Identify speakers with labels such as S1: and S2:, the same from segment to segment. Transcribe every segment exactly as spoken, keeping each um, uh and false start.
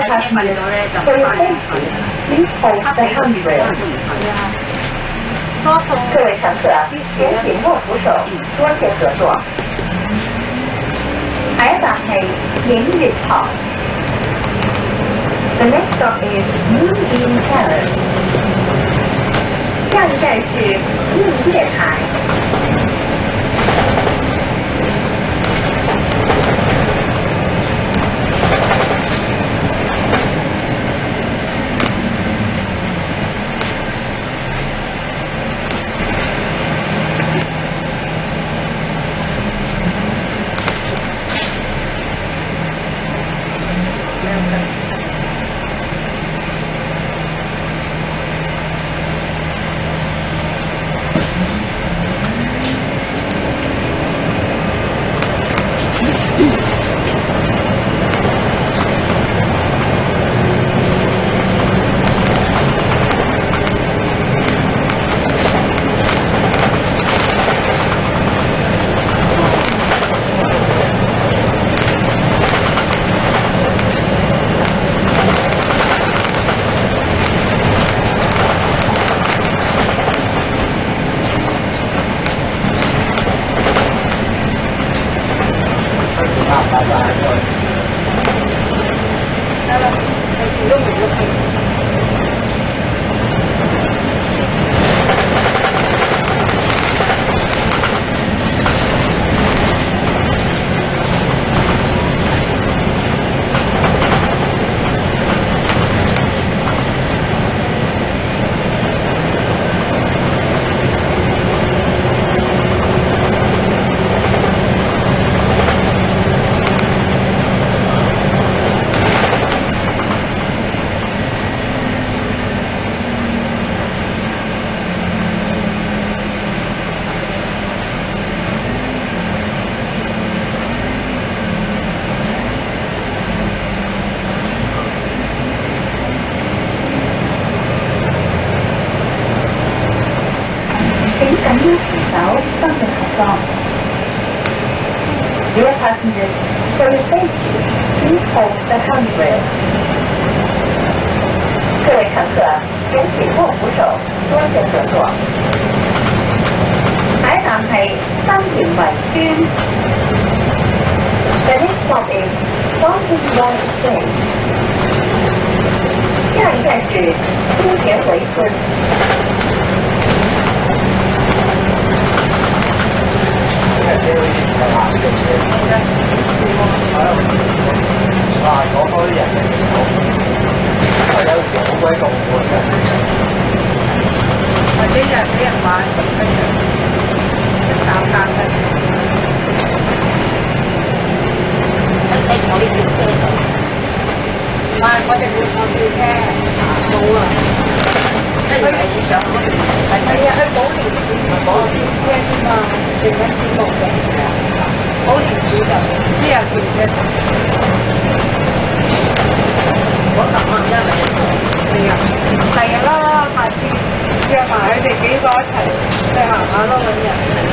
S1: passengers for your safety, please hold the handrail. 各位乘客，请紧握扶手，多谢合作。下一站係映月台。The next stop is Moonbeam Terrace. 下一站是映月台。Dear passengers, for your safety, please hold the handrail. 各位乘客，請緊握扶手，多謝合作。下一站係新田圍村。The next stop is Fountain Station. 下一站是新田圍村。
S2: 哇！講多啲人嘅地方，因為有時好鬼凍喎，真係。
S3: 或者日俾人玩咁樣，搞搞嘅。你坐呢條車度？唔係，我哋冇坐吊車，冇啊。即係佢上嗰條係啊，去寶蓮寺唔係寶蓮車啫嘛，定緊節目嘅。寶蓮寺就呢有條車。嗰十蚊一嚟，係啊，係啊啦，下次約埋佢哋幾個一齊去行下咯，揾人。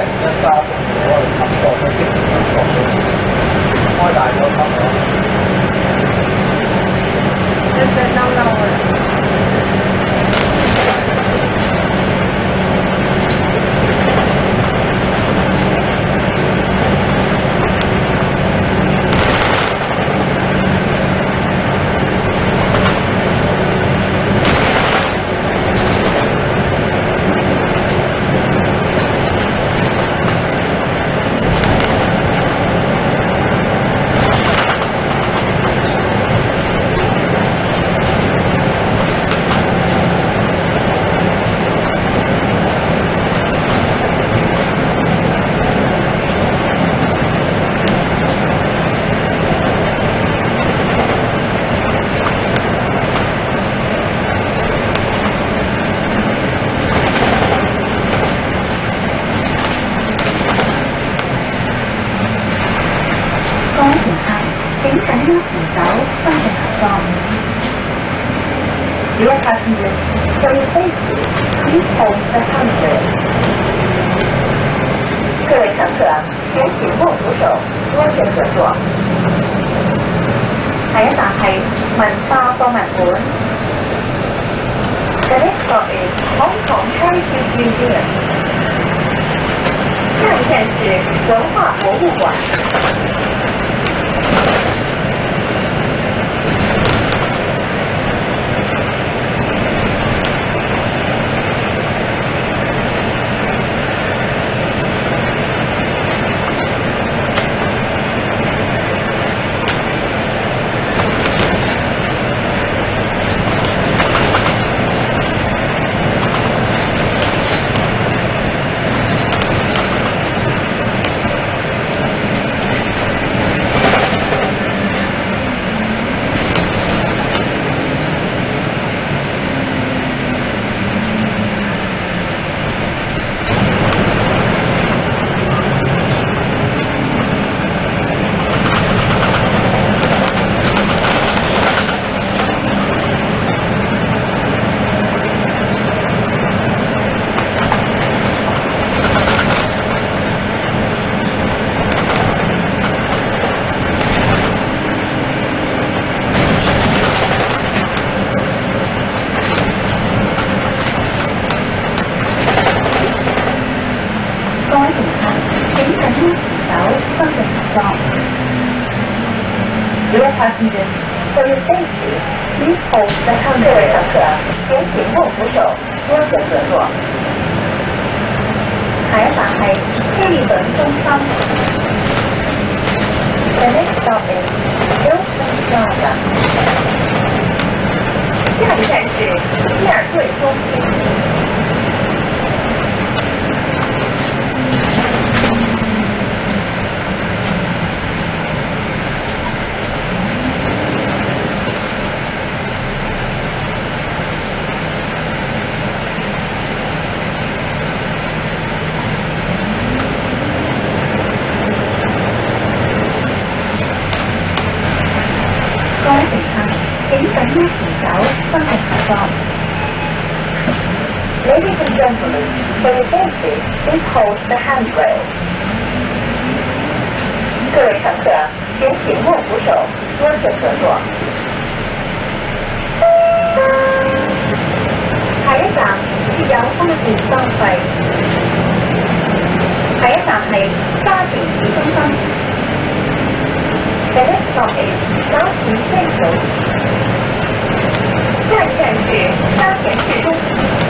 S2: 一家中我哋合作嘅經營合作嘅，開大咗級咗。
S3: 真真嬲嬲啊！
S1: Dear passengers, for your safety, please hold the handrail. 各位乘客，請緊握扶手，多謝合作。下一站係文化博物館。The next stop is Hong Kong Heritage Museum. 下一站是文化博物館。Dear passengers, for your safety, please hold the handrail. 各位乘客，請緊握扶手，多謝合作。下一站係希頓中心。The next stop is Hilton Plaza. 下一站是希尔顿中心。Ladies and gentlemen, for your safety, please hold the handrail. 各位乘客，请緊握扶手，多謝合作。下一站設有花園收費。下一站係沙田市中心。The next stop is 沙田 Central. 下一站是沙田市中心。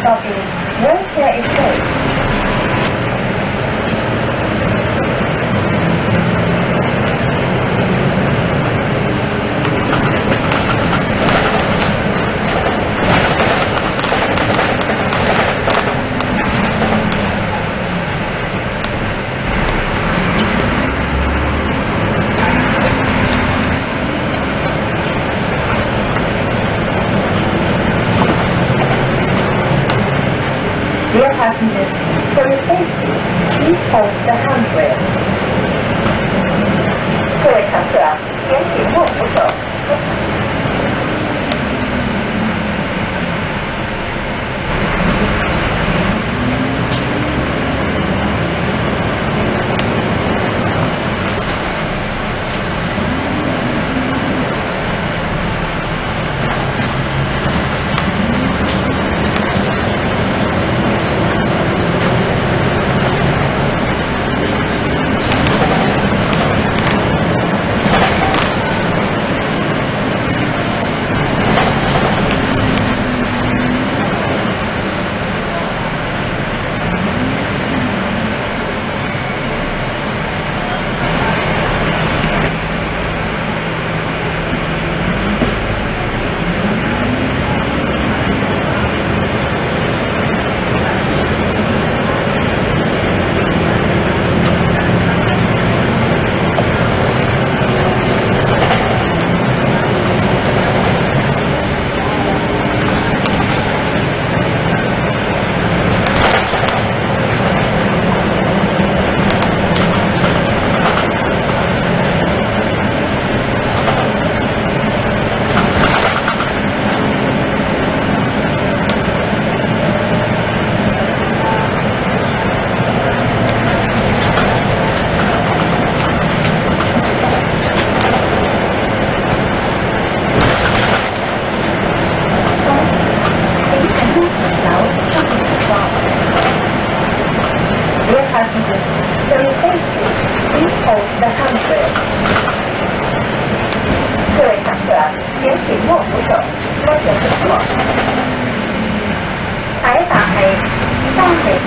S1: stop is Wheelchair Estate. Dear passengers, for your safety, please hold the handrail. 各位乘客，请紧握扶手。Dear passengers, for your safety, please hold the handrail. 各位乘客，請緊握扶手，多謝合作。下一站係三地。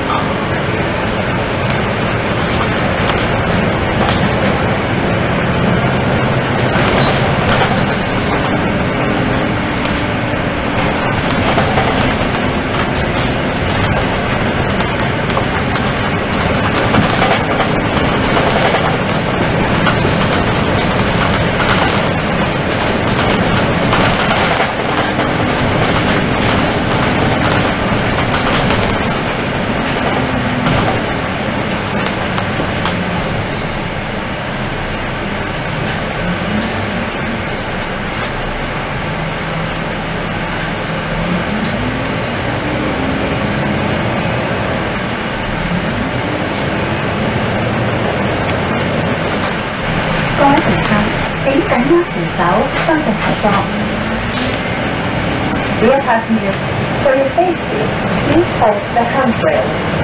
S1: 各位乘客，請緊握扶手，收緊頭角。Dear passengers, for your safety, please hold the handrail.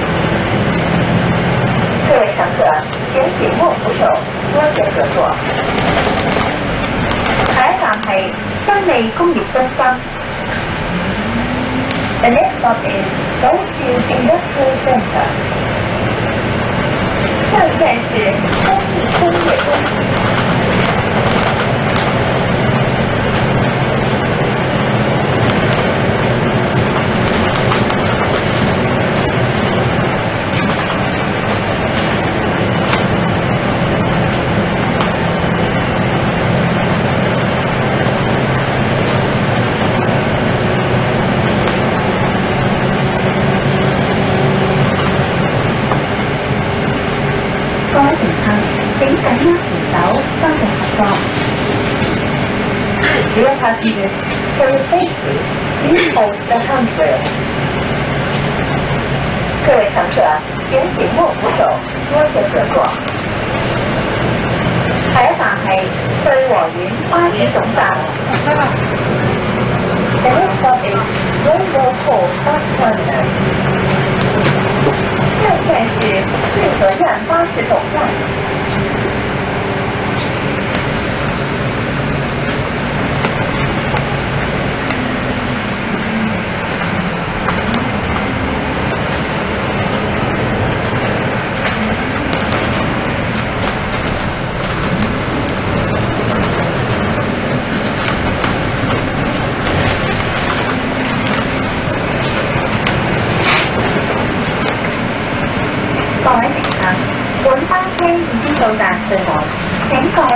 S1: 各位乘客，請緊握扶手，多謝合作。下一站係新利工業中心。The next stop is Goldfield Industrial Center. 下一站是新利工业中心。各位乘客，請緊握扶手，多謝合作。Dear passengers, for your safety, please hold the handrail. 各位乘客，請緊握扶手，多謝合作。下一站係翠和苑巴士總站。The next stop is Rainbow Cove Bus Terminal. 下一站是翠河站巴士总站。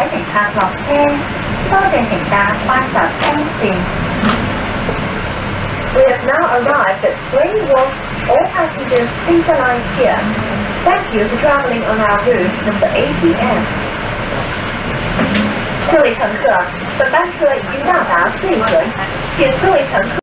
S1: 乘客落車，多謝乘搭八十 M 線。We have now arrived at Grey Wharf. All passengers please alight here. Thank you for traveling on our route number eighty M. 各位乘客，本班车已经到达穗河，请各位乘客。